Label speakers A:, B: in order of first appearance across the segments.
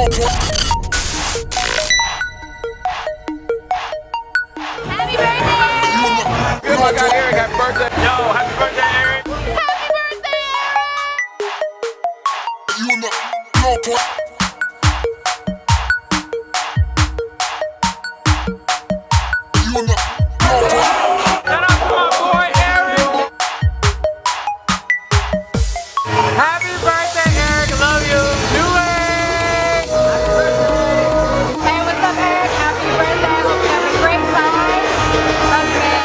A: Happy birthday!
B: Good luck out here. Happy birthday. Yo, happy birthday, Eric.
A: Happy birthday, Eric!
C: You in the low point. You in the low point.
B: Shout out to my boy, Eric. Happy birthday, Eric. Love you. Do it.
A: Hey, what's up, Eric? Happy birthday. Hope you have a great time. Love you, man.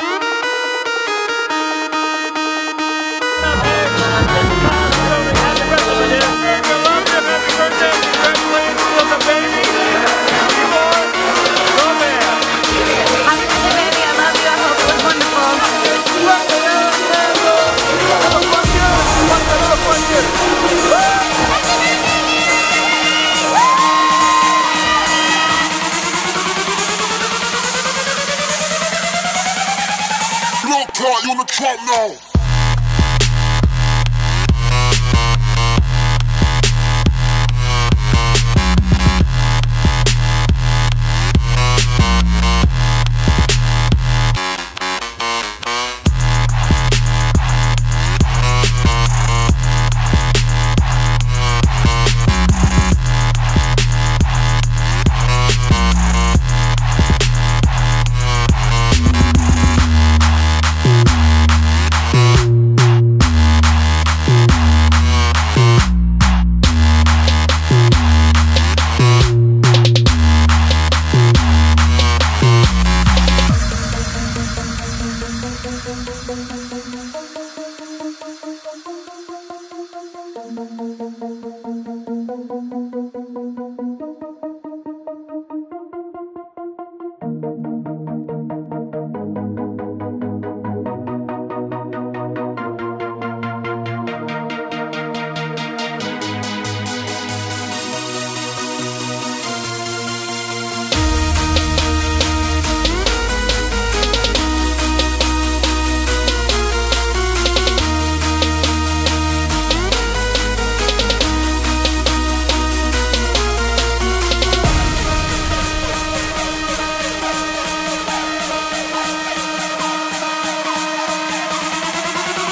B: Happy birthday, Eric. I love you. Happy birthday. Congratulations on the baby. Newborn. Go, man.
A: Happy birthday, baby. I love you. I hope it was wonderful.
C: Block part, you on the trap now.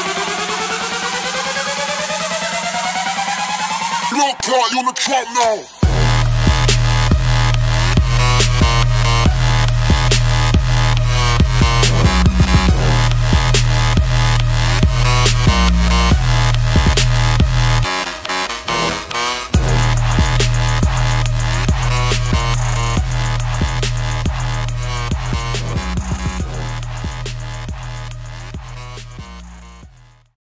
C: Block part, you on the trap now.